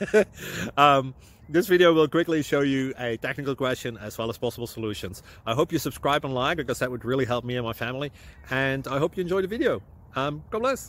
This video will quickly show you a technical question as well as possible solutions. I hope you subscribe and like, because that would really help me and my family. And I hope you enjoy the video. God bless.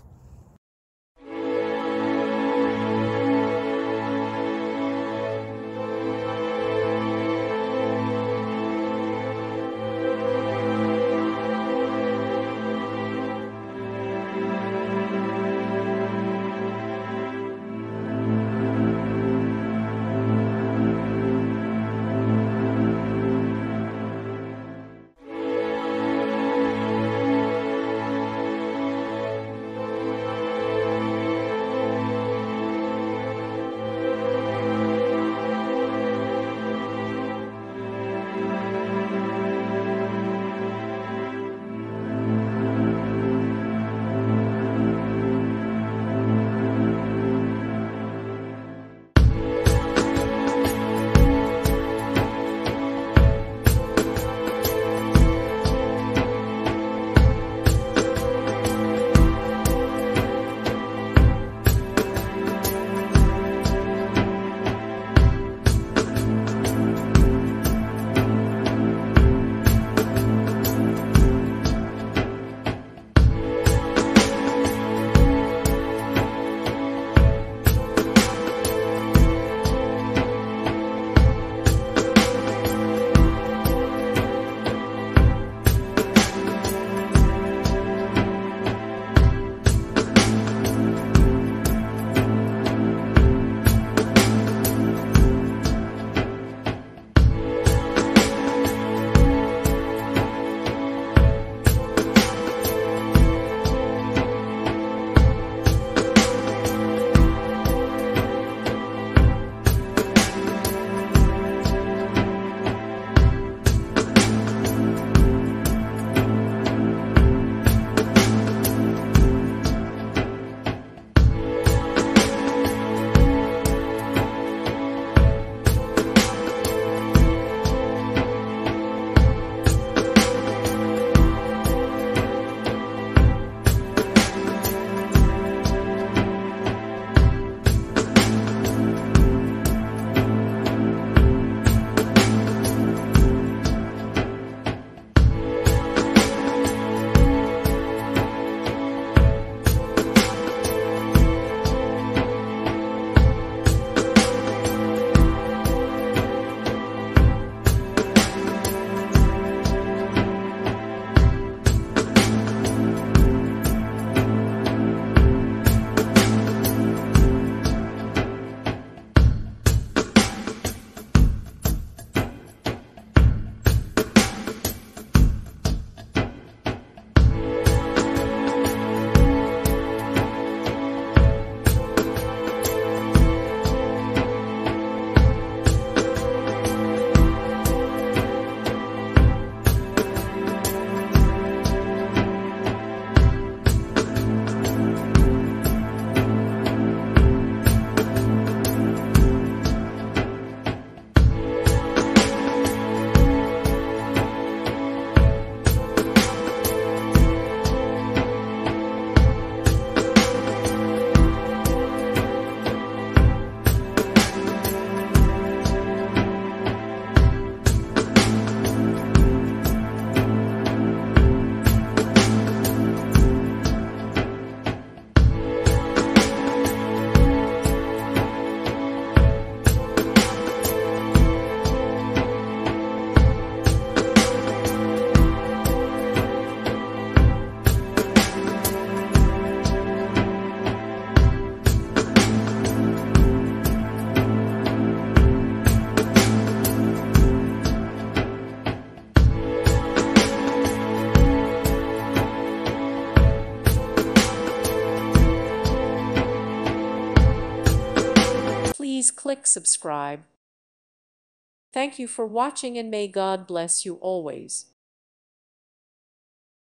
Please click subscribe. Thank you for watching, and may God bless you always.